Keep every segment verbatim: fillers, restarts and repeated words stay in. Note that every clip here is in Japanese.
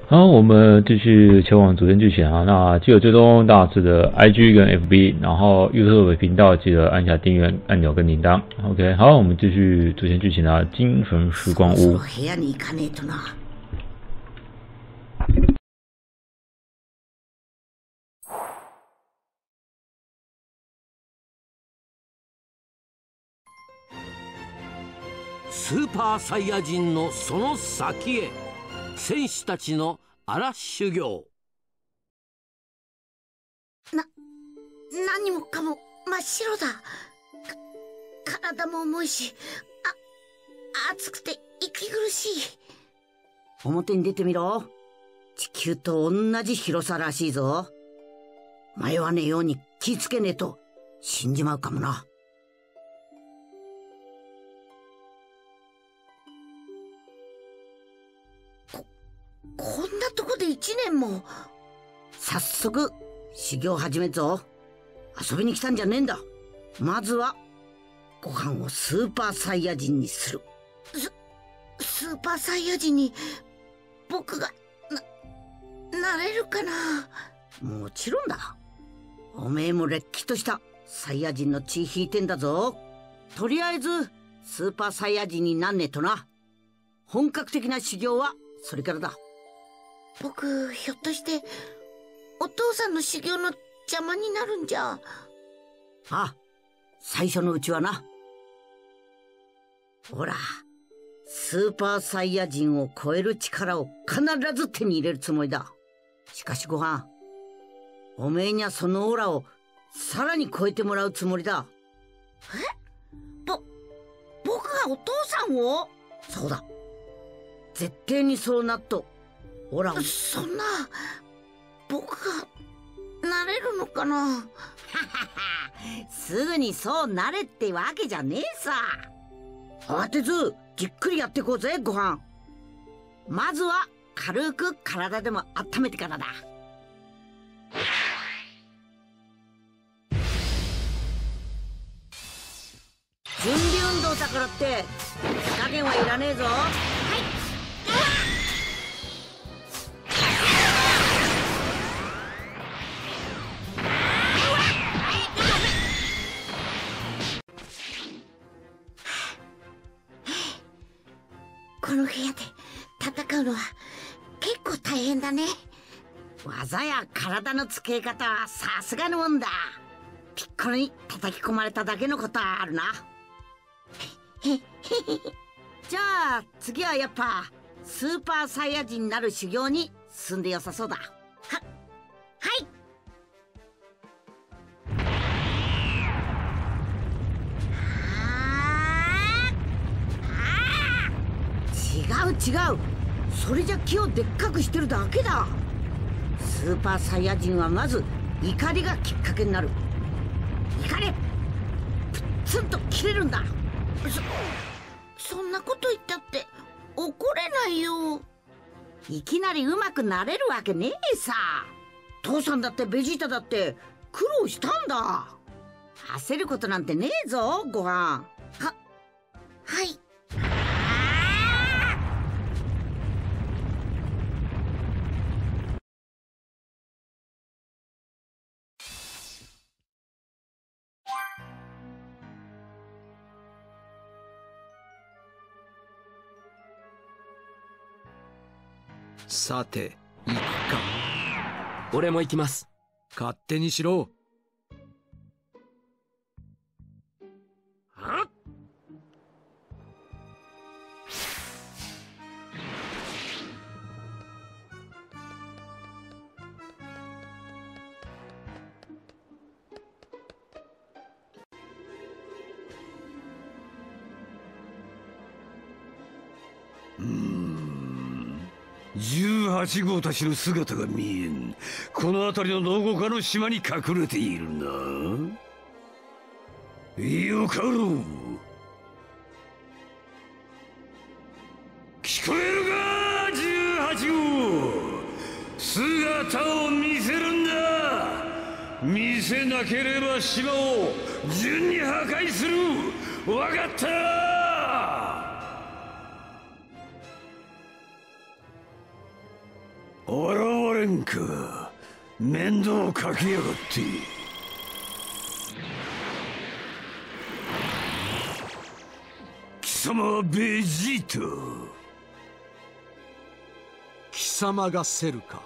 好，我们继续前往昨天剧情啊。那记得追踪大师的 I G 跟 F B， 然后 YouTube 频道记得按下订阅按钮跟铃铛。OK， 好，我们继续昨天剧情啊。精神时光屋。 スーパーサイヤ人のその先へ、戦士たちの荒修行。 な、何もかも真っ白だ。か体も重いし、あ、暑くて息苦しい。 表に出てみろ。地球と同じ広さらしいぞ。迷わねえように気ぃつけねえと死んじまうかもな。 こんなとこで一年も。 早速修行始めっぞ。遊びに来たんじゃねえんだ。まずはご飯をスーパーサイヤ人にする。 ススーパーサイヤ人に僕がななれるかな。 もちろんだ。おめえもれっきとしたサイヤ人の血引いてんだぞ。とりあえずスーパーサイヤ人になんねえとな。本格的な修行はそれからだ。 僕ひょっとしてお父さんの修行の邪魔になるんじゃ。 ああ、最初のうちはな。ほら、スーパーサイヤ人を超える力を必ず手に入れるつもりだ。しかしご飯、おめえにはそのオーラをさらに超えてもらうつもりだ。 え？ぼ、僕がお父さんを？ そうだ。絶対にそうなっと。オーラを。 そんな、僕がなれるのかな。 すぐにそうなれってわけじゃねえさ。慌てずじっくりやっていこうぜ、ご飯。まずは軽く体でも温めてからだ。準備運動だからって手加減はいらねえぞ。はい。 この部屋で戦うのは結構大変だね。 技や体の付け方はさすがのもんだ。ピッコロに叩き込まれただけのことはあるな。じゃあ次はやっぱスーパーサイヤ人になる修行に進んでよさそうだ。は、 はい。 違う違う、それじゃ木をでっかくしてるだけだ。スーパーサイヤ人はまず怒りがきっかけになる。怒れ、プッツンと切れるんだ。 そそんなこと言ったって怒れないよ。 いきなりうまくなれるわけねえさ。父さんだってベジータだって苦労したんだ。焦ることなんてねえぞ、ご飯。 は、はい。 さて行くか。俺も行きます。勝手にしろ。はっ。うーん、じゅうはちごうたちの姿が見えん。この辺りのどこかの島に隠れているな。よかろう。聞こえるか、じゅうはちごう。姿を見せるんだ。見せなければ島を順に破壊する。わかった。 現れんか。面倒かけやがって。貴様はベジータ。 貴様がセルか。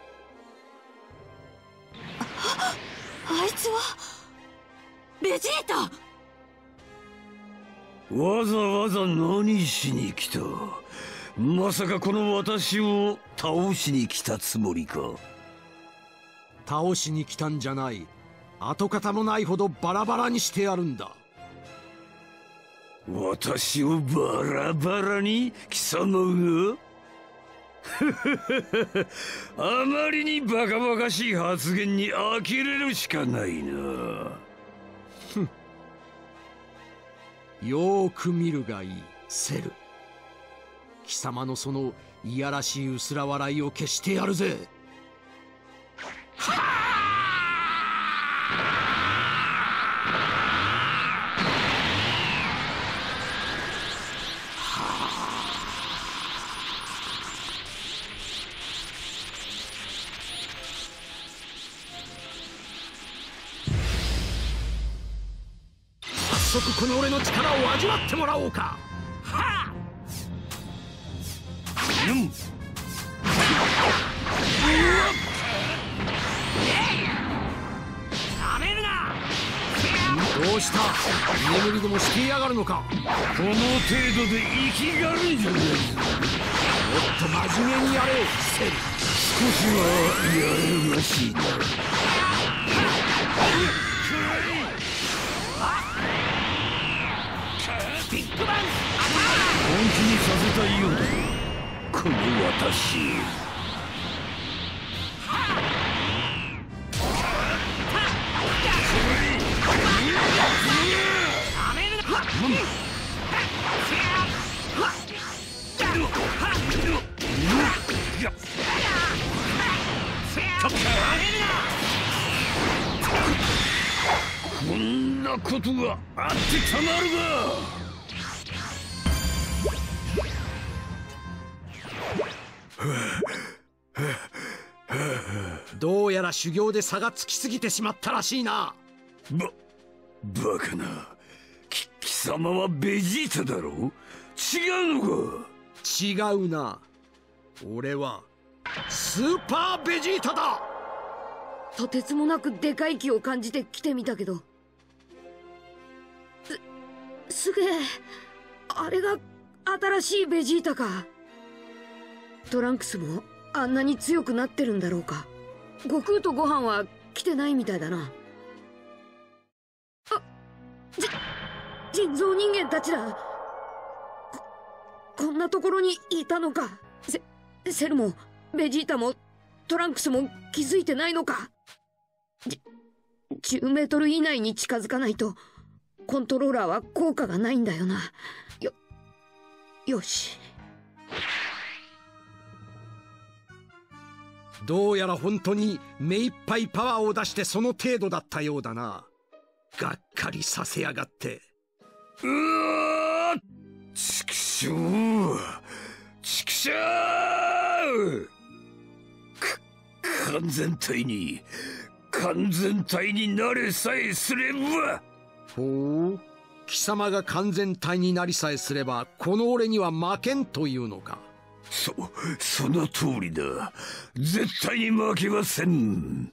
あ, あいつはベジータ。 わざわざ何しに来た。まさかこの私を倒しに来たつもりか。 倒しに来たんじゃない。跡形もないほどバラバラにしてやるんだ。 私をバラバラに貴様があまりにバカバカしい発言に呆れるしかないな。 よーく見るがいい、セル。貴様のそのいやらしい薄ら笑いを消してやるぜ。早速この俺の力を味わってもらおうか。はあ、うん、どうした？眠りでもしてやがるのか。 この程度で生きがるんじゃないぞ。もっと真面目にやれ、セル。 少しはやるらしいな。 ビッグバン本気にさせたいようだ、この私。こんなことがあってたまるか。 どうやら修行で差がつきすぎてしまったらしいな。 ば、バカな。き、貴様はベジータだろう？違うのか？ 違うな。俺はスーパーベジータだ。 とてつもなくでかい気を感じて来てみたけど、す、すげえ。あれが新しいベジータか。トランクスもあんなに強くなってるんだろうか。悟空とご飯は来てないみたいだな。あ、じ、人造人間たちだ。こ、こんなところにいたのか。セ、セルもベジータもトランクスも気づいてないのか。じ、じゅうメートル以内に近づかないとコントローラーは効果がないんだよな。よ、よし。 どうやら本当に目いっぱいパワーを出してその程度だったようだな。がっかりさせやがって。 うわー、ちくしょう、ちくしょう。か、完全体に完全体になれさえすれば。 ほう、貴様が完全体になりさえすればこの俺には負けんというのか。 そ、その通りだ。絶対に負けません。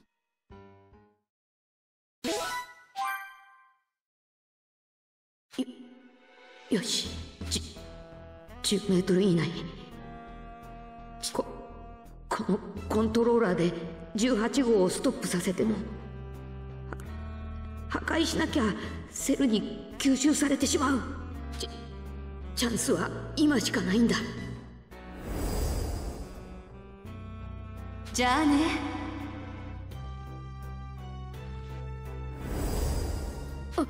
よ、よし。じ、じゅうメートル以内。こ、このコントローラーでじゅうはち号をストップさせても、破壊しなきゃセルに吸収されてしまう。チ、チャンスは今しかないんだ。 じゃあね。 あ、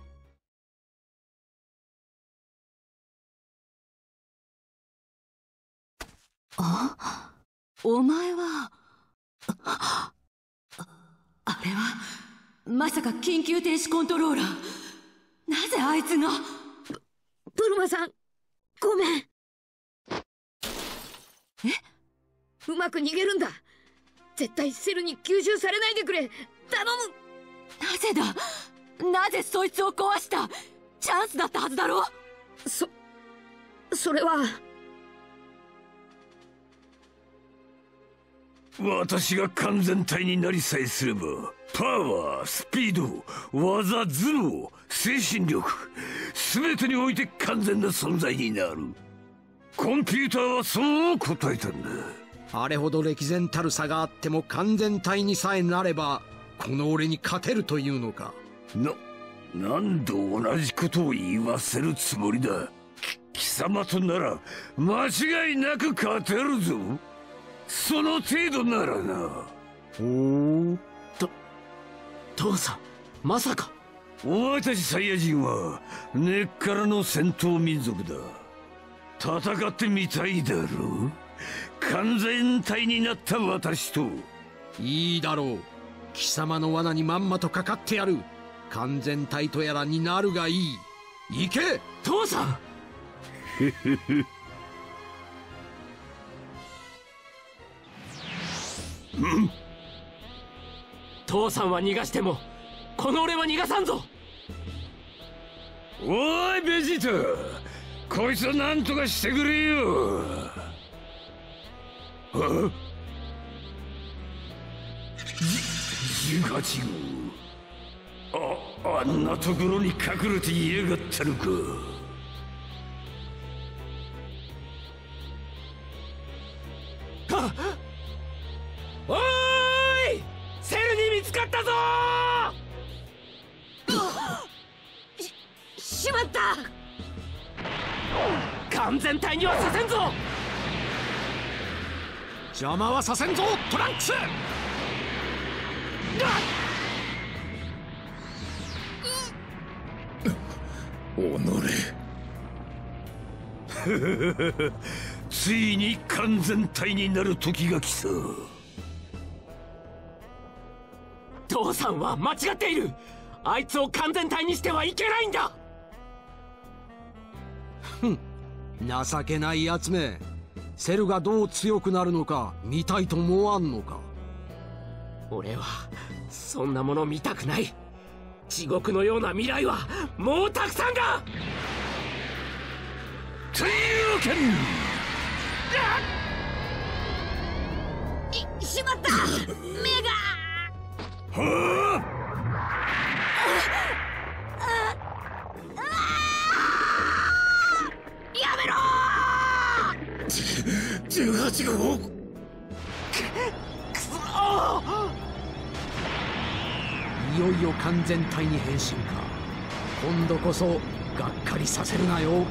あ、お前はあ、あれはまさか緊急停止コントローラー。なぜあいつが。 ブ、ブルマさん、ごめん。 え、 うまく逃げるんだ。絶対セルに吸収されないでくれ。頼む。 なぜだ、なぜそいつを壊した。チャンスだったはずだろ。 そそれは私が完全体になりさえすれば、パワー、スピード、技、頭脳、精神力、全てにおいて完全な存在になる。コンピューターはそう答えたんだ。 あれほど歴然たる差があっても完全体にさえなればこの俺に勝てるというのか。 な、何度同じことを言わせるつもりだ。き貴様となら間違いなく勝てるぞ。その程度ならな。 おお、 と父さん、まさか。 お前たちサイヤ人は根っからの戦闘民族だ。戦ってみたいだろう。完全体になった私と。 いいだろう。貴様の罠にまんまとかかってやる。完全体とやらになるがいい。行け父さん。 うん、 父さんは逃がしてもこの俺は逃がさんぞ。 おいベジータ、こいつは何とかしてくれよ。あじゅうはち号、ああんなところに隠れていやがったのか。 はっ、おーい、セルに見つかったぞー。し、しまった。 完全体にはさせんぞ。 邪魔はさせんぞトランクス。 おのれついに完全体になる時が来た。 父さんは間違っている。あいつを完全体にしてはいけないんだ。 ふん、情けないやつめ。セルがどう強くなるのか見たいと思わんのか。 俺はそんなもの見たくない。地獄のような未来はもうたくさんだ。 というわけにい、しまった。目が。 はあ、 やめろー。じゅうはち号、 くそいよいよ完全体に変身か。今度こそがっかりさせるなよ。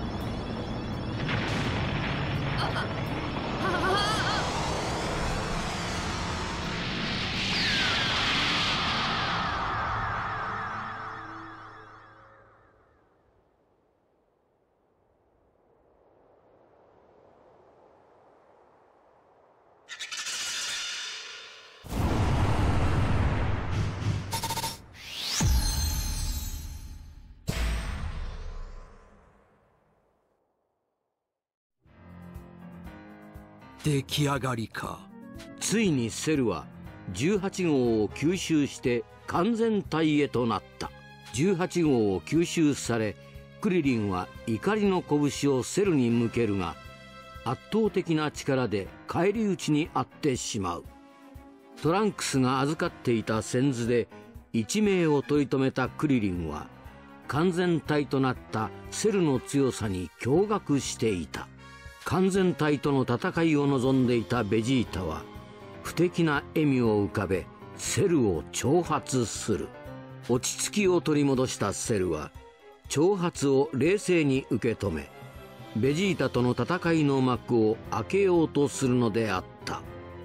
出来上がりか。 ついにセルはじゅうはち号を吸収して完全体へとなった。じゅうはち号を吸収され、クリリンは怒りの拳をセルに向けるが、圧倒的な力で返り討ちにあってしまう。トランクスが預かっていた先頭で一命を取り留めたクリリンは、完全体となったセルの強さに驚愕していた。完全体との戦いを望んでいたベジータは不敵な笑みを浮かべセルを挑発する。落ち着きを取り戻したセルは挑発を冷静に受け止め、ベジータとの戦いの幕を開けようとするのであった。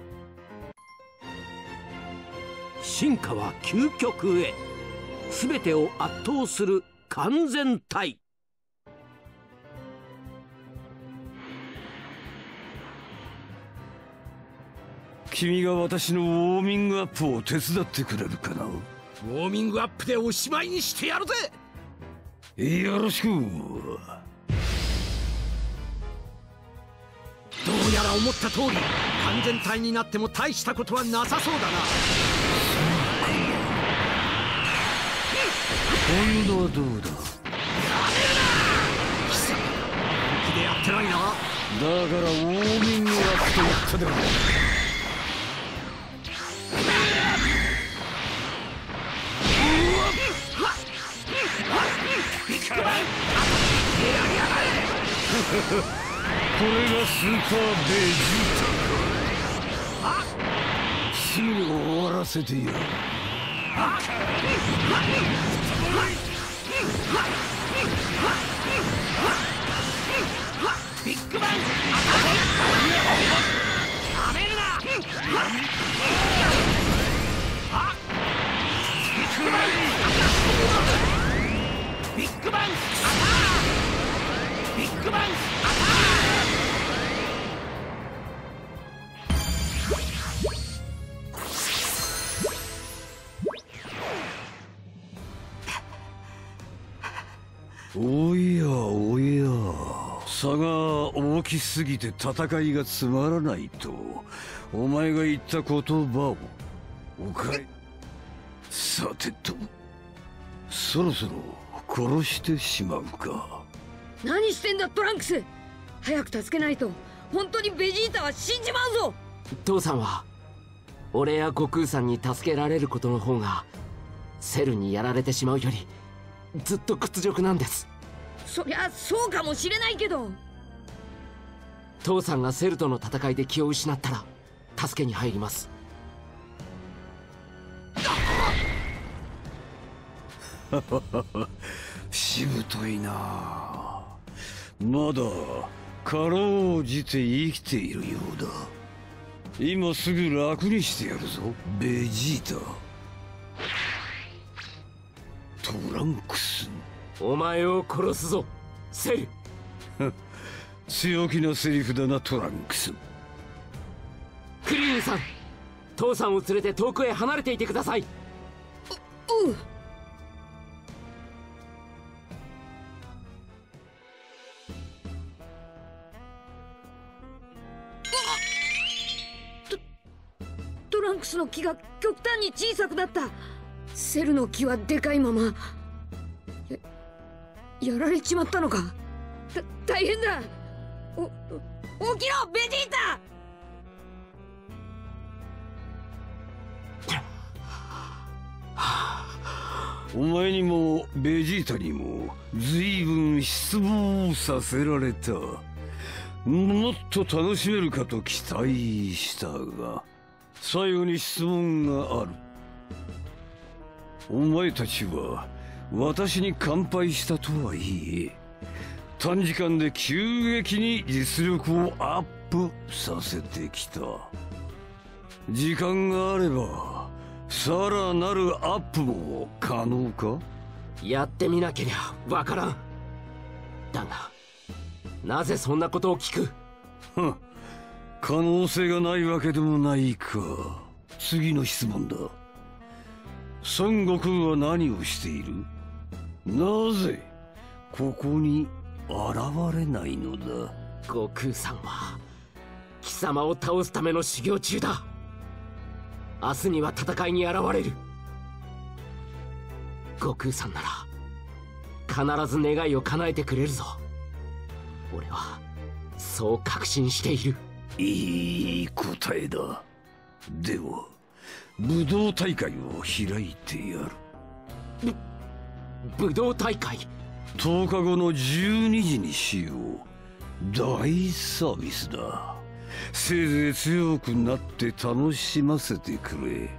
進化は究極へ。全てを圧倒する完全体。 君が私のウォーミングアップを手伝ってくれるかな。 ウォーミングアップでおしまいにしてやるぜ。 よろしく。 どううやら思った通り完全体になっても大したことはなさそうだな。 今度はどうだ。 貴様本気でやってないな。 だからウォーミングアップと言ったではないか。これがスーパーベジータか。すぐ終わらせてやる。ビッグバンやめるな。ビッグバンビッグバンおやおや、差が大きすぎて戦いがつまらないとお前が言った言葉をおかえさてと、そろそろ殺してしまうか。 何してんだトランクス。早く助けないと本当にベジータは死んじまうぞ。 父さんは俺や悟空さんに助けられることの方がセルにやられてしまうよりずっと屈辱なんです。 そりゃそうかもしれないけど、 父さんがセルとの戦いで気を失ったら助けに入ります。 しぶといな。まだかろうじて生きているようだ。今すぐ楽にしてやるぞベジータ。トランクス、 お前を殺すぞセル。 強気なセリフだなトランクス。 クリリンさん、父さんを連れて遠くへ離れていてください。 ううトランクスの木が極端に小さくなった。セルの木はでかいままや、やられちまったのか。た大変だ。お起きろベジータ。 お前にもベジータにも随分失望させられた。もっと楽しめるかと期待したが、最後に質問がある。お前たちは私に完敗したとはいえ、短時間で急激に実力をアップさせてきた。時間があればさらなるアップも可能か。 やってみなけりゃわからん。だがなぜそんなことを聞く。 は可能性がないわけでもないか。次の質問だ。孫悟空は何をしている。なぜここに現れないのだ。 悟空さんは貴様を倒すための修行中だ。明日には戦いに現れる。悟空さんなら必ず願いを叶えてくれるぞ。俺はそう確信している。 いい答えだ。では武道大会を開いてやる。 ぶ武道大会とおかごのじゅうにじにしよう。大サービスだ。せいぜい強くなって楽しませてくれ。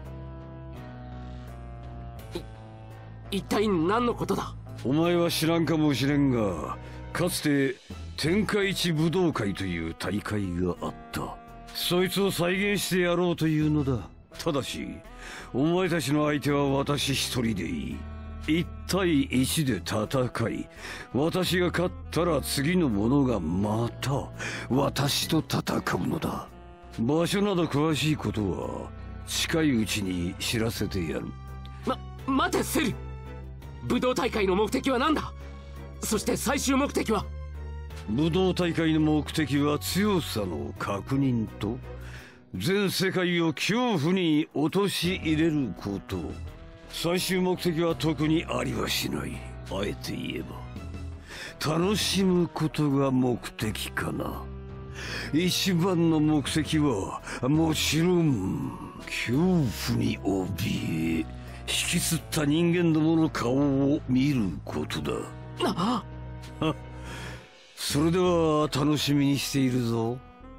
一体何のことだ。 お前は知らんかもしれんが、かつて天下一武道会という大会があった。そいつを再現してやろうというのだ。ただしお前たちの相手は私一人でいい。一対一で戦い、私が勝ったら次の者がまた私と戦うのだ。場所など詳しいことは近いうちに知らせてやる。 ま、待てセル。武道大会の目的は何だ。そして最終目的は。 武道大会の目的は強さの確認と全世界を恐怖に陥れること。最終目的は特にありはしない。あえて言えば楽しむことが目的かな。一番の目的はもちろん恐怖に怯え引きつった人間どもの顔を見ることだ。 ああ、それでは楽しみにしているぞ。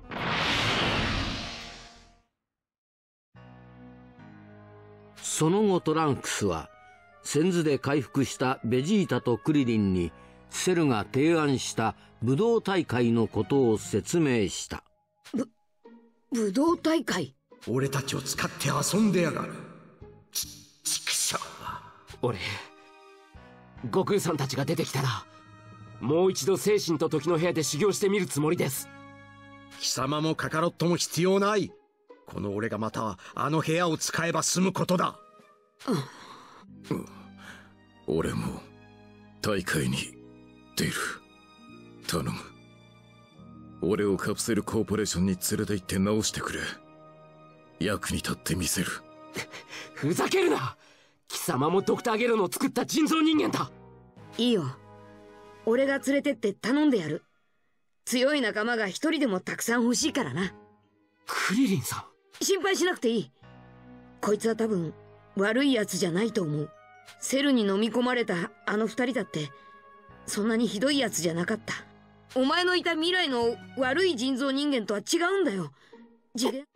その後トランクスは先頭で回復したベジータとクリリンにセルが提案した武道大会のことを説明した。 ぶ武道大会？ 俺たちを使って遊んでやがる。ちちくしょう。 俺悟空さんたちが出てきたらもう一度精神と時の部屋で修行してみるつもりです。 貴様もカカロットも必要ない。この俺がまたあの部屋を使えば済むことだ。 うん、俺も大会に出る。頼む。俺をカプセルコーポレーションに連れて行って直してくれ。役に立ってみせる。 ふざけるな。貴様もドクターゲロの作った人造人間だ。 いいよ、俺が連れてって頼んでやる。強い仲間が一人でもたくさん欲しいからな。 クリリンさん、心配しなくていい。こいつは多分悪いやつじゃないと思う。セルに飲み込まれたあの二人だってそんなにひどいやつじゃなかった。お前のいた未来の悪い人造人間とは違うんだよ。次元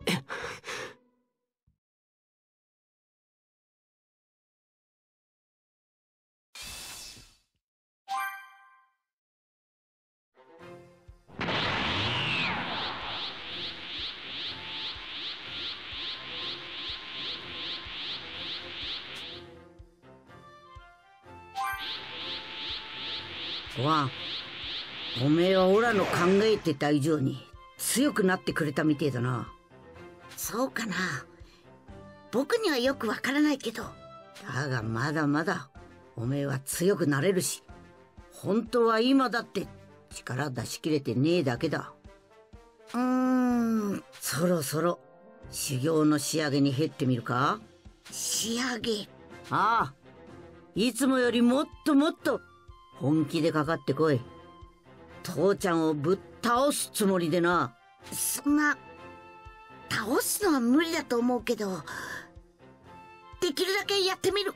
ごはん、おめえはオラの考えてた以上に強くなってくれたみてえだな。 そうかな。僕にはよくわからないけど。 だがまだまだおめえは強くなれるし、本当は今だって力出し切れてねえだけだ。 うーん、 そろそろ修行の仕上げに減ってみるか。 仕上げ？ ああ、いつもよりもっともっと本気でかかってこい。父ちゃんをぶっ倒すつもりでな。 そんな倒すのは無理だと思うけど、できるだけやってみる。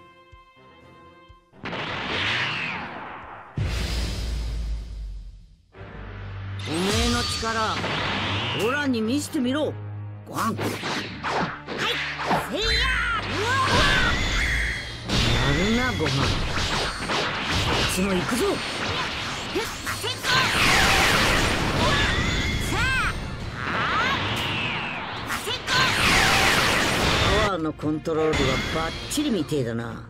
おめえの力オラに見せてみろ。ごはん。はい、せいや。やるなごはん。こっちも行くぞ。パワーのコントロールはバッチリみてえだな。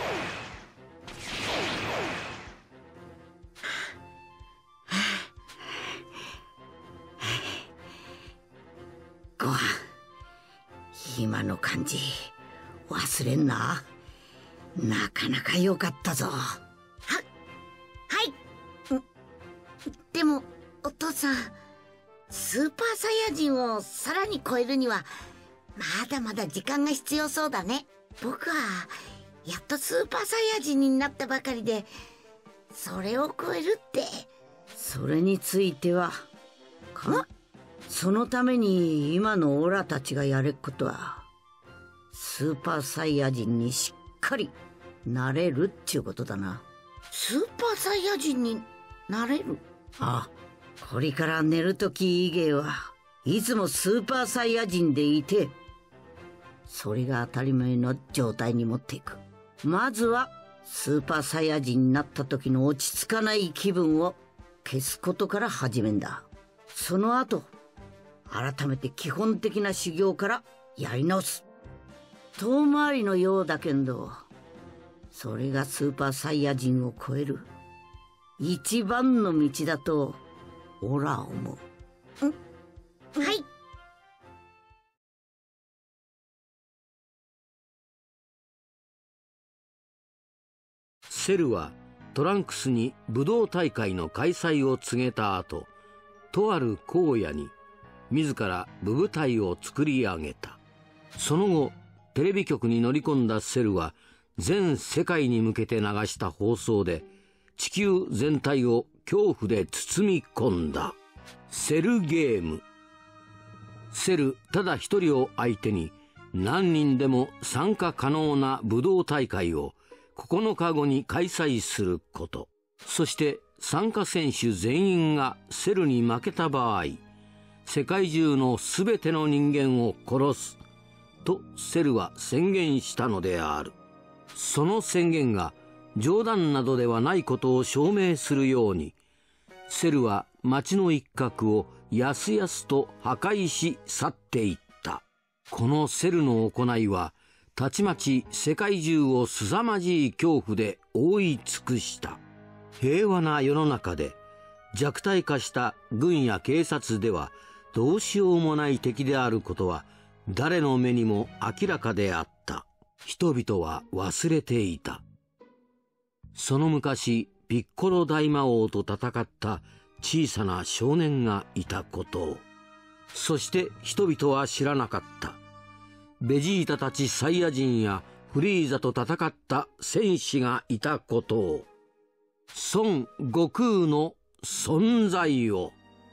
ごはん、今の感じ忘れんな。なかなか良かったぞ。は、 はい。でもお父さん、スーパーサイヤ人をさらに超えるにはまだまだ時間が必要そうだね。僕はやっとスーパーサイヤ人になったばかりで、それを超えるって。 それについてはか、そのために今のオラたちがやれっことは、スーパーサイヤ人にしっかりなれるっちゅうことだな。 スーパーサイヤ人になれる？ ああ、これから寝るとき以外はいつもスーパーサイヤ人でいて、それが当たり前の状態に持っていく。まずはスーパーサイヤ人になった時の落ち着かない気分を消すことから始めんだ。その後改めて基本的な修行からやり直す。遠回りのようだけど、それがスーパーサイヤ人を超える一番の道だとオラ思う。 ん？はい。 セルはトランクスに武道大会の開催を告げた後、とある荒野に自ら武部隊を作り上げた。その後テレビ局に乗り込んだセルは、全世界に向けて流した放送で地球全体を恐怖で包み込んだ。セルゲーム。セルただ一人を相手に何人でも参加可能な武道大会をここのかごに開催すること。そして参加選手全員がセルに負けた場合、世界中のすべての人間を殺すとセルは宣言したのである。その宣言が冗談などではないことを証明するように、セルは町の一角をやすやすと破壊し去っていった。このセルの行いはたちまち世界中を凄まじい恐怖で覆い尽くした。平和な世の中で弱体化した軍や警察ではどうしようもない敵であることは誰の目にも明らかであった。人々は忘れていた。その昔ピッコロ大魔王と戦った小さな少年がいたことを。そして人々は知らなかった。ベジータたちサイヤ人やフリーザと戦った戦士がいたことを。孫悟空の存在を。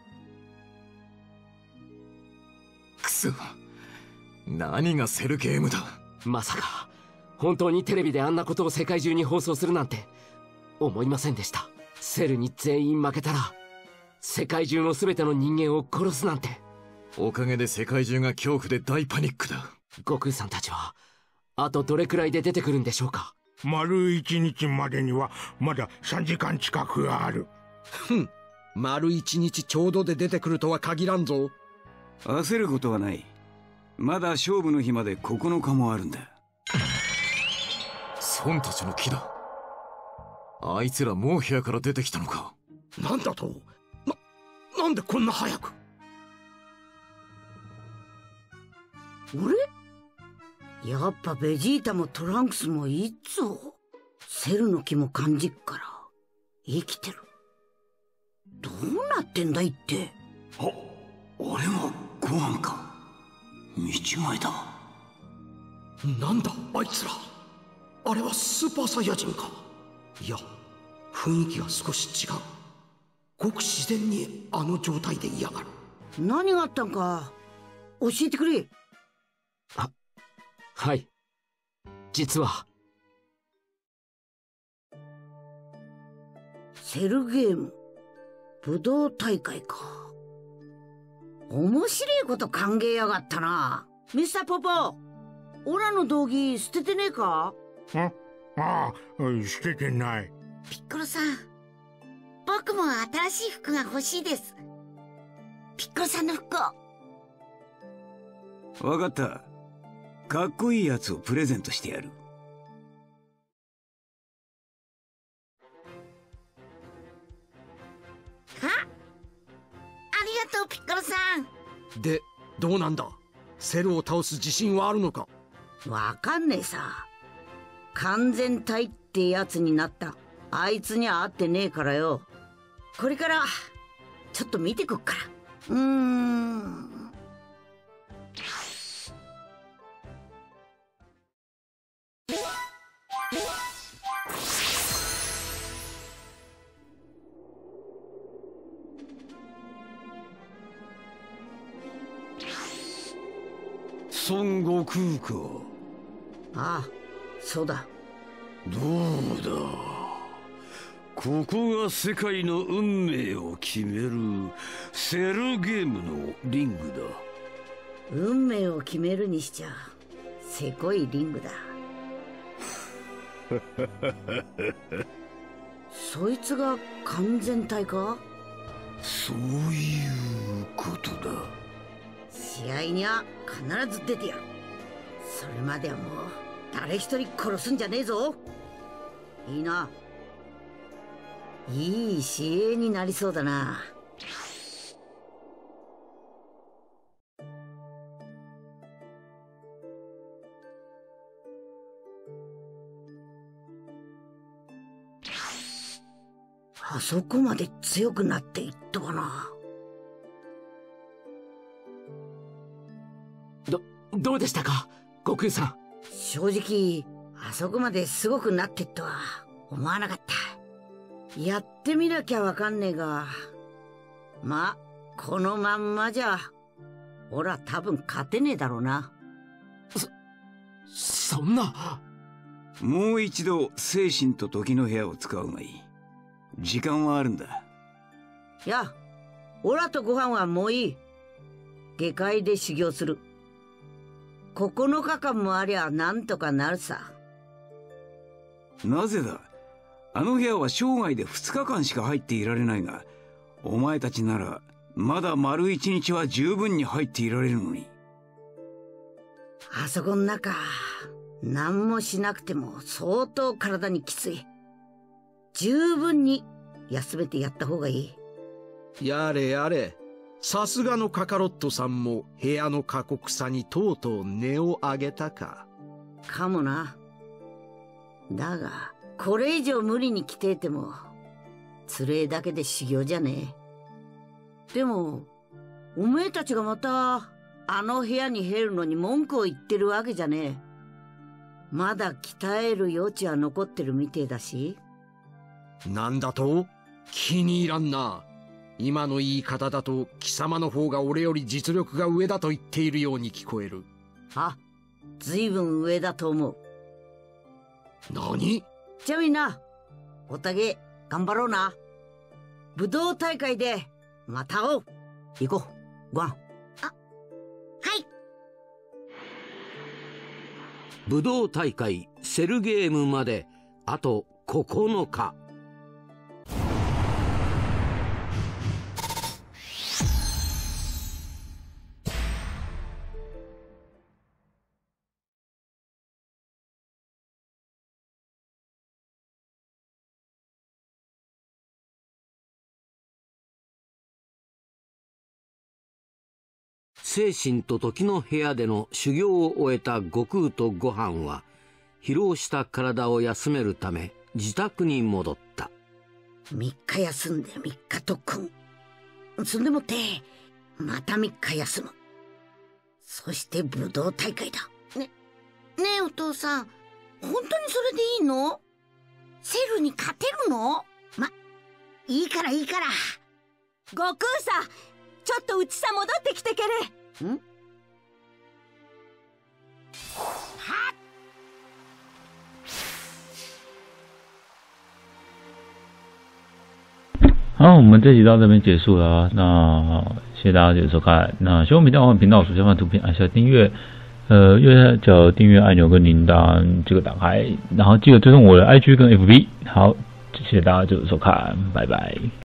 くそ、何がセルゲームだ。 まさか本当にテレビであんなことを世界中に放送するなんて思いませんでした。セルに全員負けたら世界中の全ての人間を殺すなんて。 おかげで世界中が恐怖で大パニックだ。 悟空さんたちはあとどれくらいで出てくるんでしょうか。 丸一日までにはまださんじかん近くある。 ふん、丸一日ちょうどで出てくるとは限らんぞ。 焦ることはない。まだ勝負の日までここのかもあるんだ。 孫たちの木だ。あいつらもう部屋から出てきたのか。 なんだと。な、なんでこんな早く。 俺やっぱベジータもトランクスもいいぞ。セルの気も感じっから生きてる。どうなってんだいって。 あ、俺もご飯か。見違いだ。 なんだあいつら。あれはスーパーサイヤ人か。いや、雰囲気が少し違う。ごく自然にあの状態でいやがる。 何があったんか教えてくれ。 あ、はい。実はセルゲーム武道大会か。面白いこと考えやがったな。ミスターポポ、オラの道着捨ててねえか。 ん？ああ、捨ててない。 ピッコロさん、僕も新しい服が欲しいです。ピッコロさんの服を。 わかった。かっこいいやつをプレゼントしてやる。 あ、ありがとうピッコロさん。 で、どうなんだ。セルを倒す自信はあるのか。 わかんねえさ。完全体ってやつになったあいつには会ってねえからよ。これからちょっと見てくっから。うーん。 孫悟空か。 ああ、そうだ。 どうだ、ここが世界の運命を決めるセルゲームのリングだ。 運命を決めるにしちゃせこいリングだ。そいつが完全体か。 そういうことだ。 試合には必ず出てやる。それまではもう誰一人殺すんじゃねえぞ。いいな。いい試合になりそうだな。 あそこまで強くなっていったかな。 ど、どうでしたか、悟空さん。 正直、あそこまですごくなってとは思わなかった。やってみなきゃわかんねえが、まあ、このまんまじゃ、おら多分勝てねえだろうな。 そ、そんな。 もう一度、精神と時の部屋を使うがいい。時間はあるんだ。 いや、オラとご飯はもういい。下界で修行する。ここのかかんもありゃなんとかなるさ。 なぜだ。あの部屋は生涯でふつかかんしか入っていられないが、お前たちならまだ丸一日は十分に入っていられるのに。 あそこの中、何もしなくても相当体にきつい。十分に休めてやった方がいい。 やれやれ、さすがのカカロットさんも部屋の過酷さにとうとう音を上げたか。 かもな。だがこれ以上無理に来ていてもつれえだけで修行じゃねえ。でもおめえたちがまたあの部屋に入るのに文句を言ってるわけじゃねえ。まだ鍛える余地は残ってるみてえだし。 なんだと？気に入らんな。今の言い方だと貴様の方が俺より実力が上だと言っているように聞こえる。 あ、ずいぶん上だと思う。 何？ じゃあみんな、おたげ頑張ろうな。武道大会でまた会おう。行こう、ごはん。あ、 はい。 武道大会セルゲームまであとここのか。精神と時の部屋での修行を終えた悟空とご飯は疲労した体を休めるため自宅に戻った。 みっか休んでみっか特訓。そんでもってまたみっか休む。そして武道大会だ。 ね、ねえお父さん、本当にそれでいいの？セルに勝てるの？ま、いいからいいから。 悟空さん、ちょっとうちさ戻ってきてけれ。 ん？はっ！ 好，我们这集到这边结束了。那谢谢大家的收看。那喜欢频道的话，频道首先放图片，按下订阅，呃，右脚订阅按钮跟铃铛这个打开，然后记得追踪我的 I G 跟 F B。好，谢谢大家的收看，拜拜。